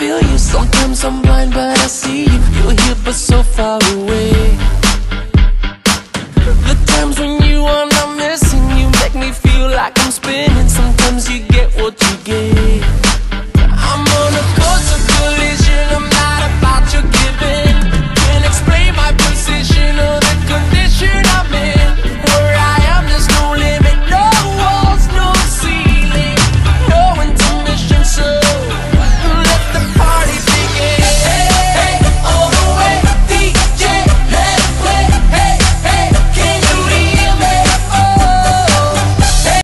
feel you. Sometimes I'm blind but I see you. You're here but so far away. The times when you are not missing, you make me feel like I'm spinning. Sometimes you get what you get.